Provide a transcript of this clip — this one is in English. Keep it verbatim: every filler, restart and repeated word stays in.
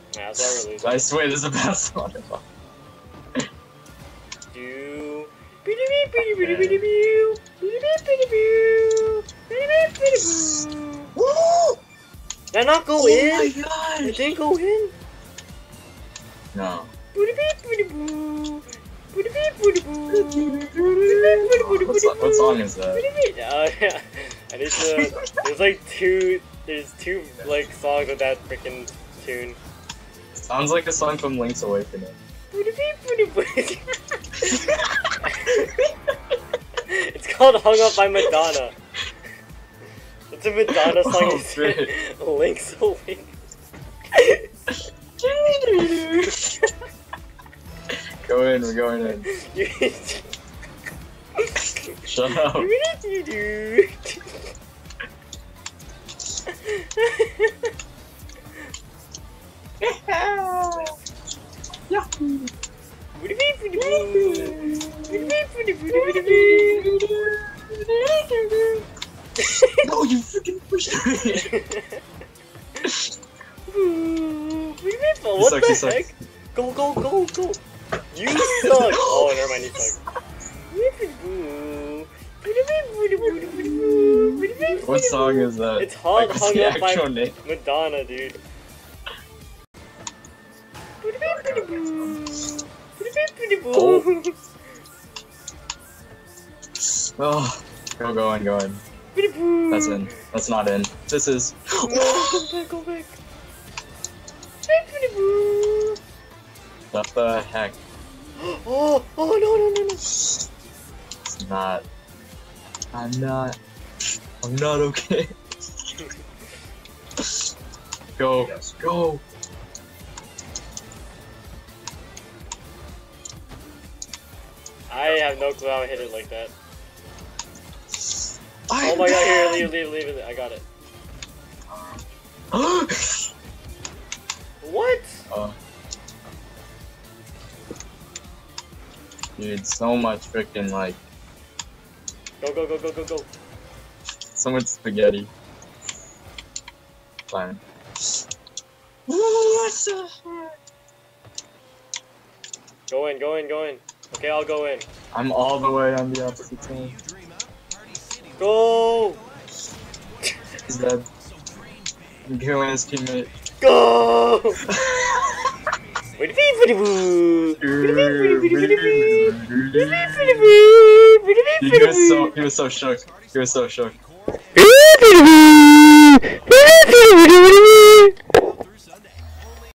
Yeah, that's why we're losing. I swear this is the best one. Do. Woo! Did I not go Oh in? my god! It didn't go in? No. What, so what song is that? Uh, yeah. I need to. There's like two. There's two like songs with that freaking tune. Sounds like a song from Link's Awakening. It's called "Hung Up" by Madonna. It's a Madonna song. Oh, You said Link's Awakening. Go in, we're going in. Shut up. Yahoo! No, you freaking pushed me! What suck, the you suck. heck? Go, go, go, go! You suck! Oh, never mind, you suck. What song is that? It's hung, Like, what's hung the up by actual name? Madonna, dude. Oh, go, go in, go in. That's in. That's not in. This is. No, go back, go back. What the heck? Oh, oh no, no, no, no. It's not. I'm not. I'm not okay. Go, go. I have no clue how I hit it like that. I'm Oh my god, here, dead. leave, leave, leave it. I got it. What? uh, dude, so much freaking like, Go, go, go, go, go, go. so much spaghetti. Fine. What the heck? Go in, go in, go in. Okay, I'll go in. I'm all the way on the opposite team. Go! He's dead. I'm killing his teammate. Go! Dude, he was so he was so shook. He was so shook.